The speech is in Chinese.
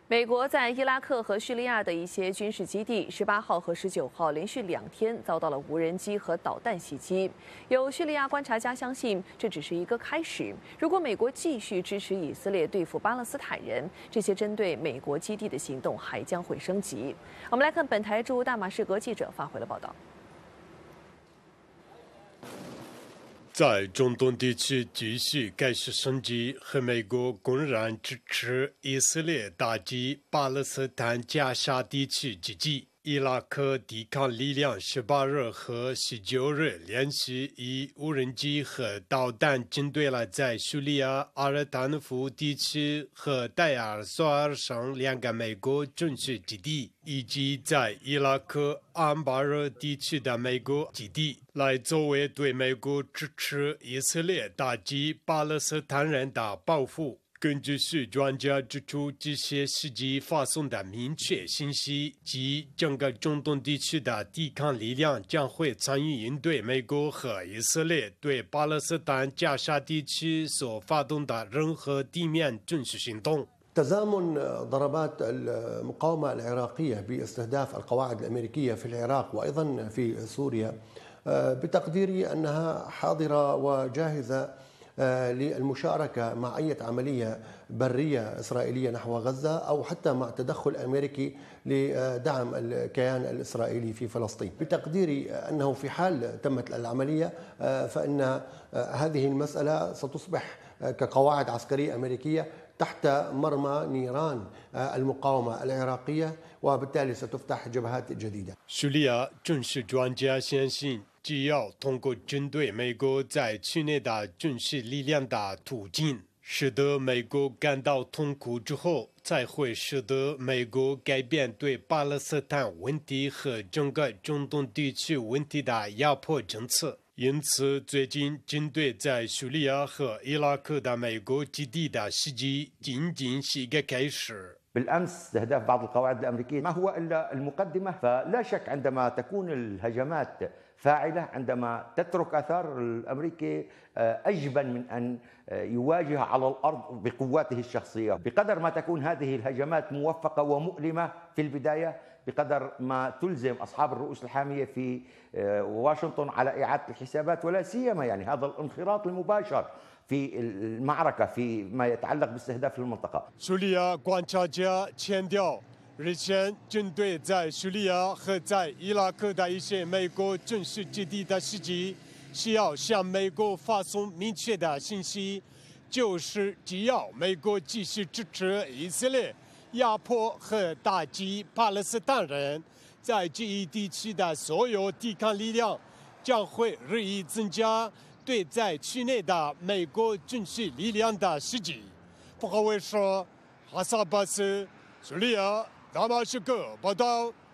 美国在伊拉克和叙利亚的一些军事基地，18号和19号连续2天遭到了无人机和导弹袭击。有叙利亚观察家相信，这只是一个开始。如果美国继续支持以色列对付巴勒斯坦人，这些针对美国基地的行动还将会升级。我们来看本台驻大马士革记者发回的报道。 在中东地区继续开始升级，和美国公然支持以色列打击巴勒斯坦加沙地区之际，伊拉克抵抗力量18日和19日连续以无人机和导弹针对了在叙利亚阿尔坦夫地区和戴尔索尔省2个美国军事基地，以及在伊拉克安巴热地区的美国基地。 来作为对美国支持以色列打击巴勒斯坦人的报复。根据许专家指出，这些袭击发送的明确信息，即整个中东地区的抵抗力量将会参与应对美国和以色列对巴勒斯坦加沙地区所发动的任何地面军事行动。 تزامن ضربات المقاومة العراقية باستهداف القواعد الأمريكية في العراق وأيضا في سوريا بتقديري أنها حاضرة وجاهزة للمشاركة مع أي عملية برية إسرائيلية نحو غزة أو حتى مع تدخل أمريكي لدعم الكيان الإسرائيلي في فلسطين. بتقديري أنه في حال تمت العملية فإن هذه المسألة ستصبح كقواعد عسكرية أمريكية تحت مرمى نيران المقاومة العراقية وبالتالي ستفتح جبهات جديدة. 叙利亚军事专家相信，只要通过针对美国在区内的军事力量的途径，使得美国感到痛苦之后，才会使得美国改变对巴勒斯坦问题和整个中东地区问题的压迫政策。 因此，最近针对在叙利亚和伊拉克的美国基地的袭击，仅仅是一个开始。 بالامس استهداف بعض القواعد الامريكيه ما هو الا المقدمه، فلا شك عندما تكون الهجمات فاعله، عندما تترك اثار، الامريكي اجبن من ان يواجه على الارض بقواته الشخصيه، بقدر ما تكون هذه الهجمات موفقه ومؤلمه في البدايه، بقدر ما تلزم اصحاب الرؤوس الحاميه في واشنطن على اعاده الحسابات، ولا سيما يعني هذا الانخراط المباشر في المعركة فيما يتعلق باستهداف المنطقة. 叙利亚观察家强调，日前针对在叙利亚和在伊拉克的一些美国军事基地的袭击，需要向美国发送明确的信息，就是只要美国继续支持以色列压迫和打击巴勒斯坦人，在这一地区的所有抵抗力量将会日益增加。 对在区内的美国军事力量的袭击，不可谓说哈萨巴斯、叙利亚、大马士革报道。